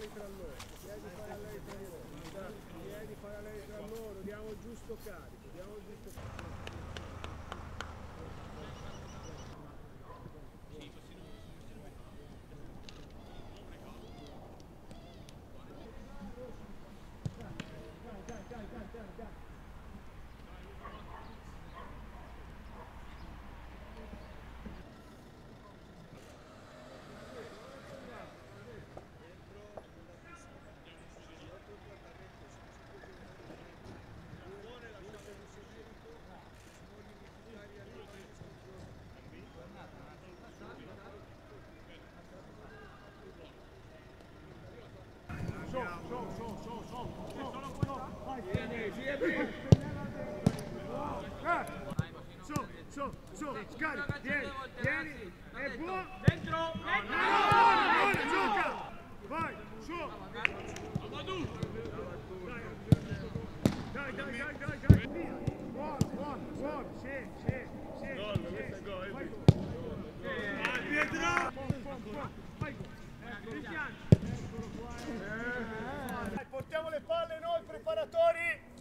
lei tra loro, chiedi fare a lei tra loro, diamo il giusto carico, diamo il giusto carico. Scarica, vieni, è buono! Dentro! Buona, gioca! Vai, su! Dai! Buono, sì! Pietro! Vai, Cristiano! Portiamo le palle noi, preparatori!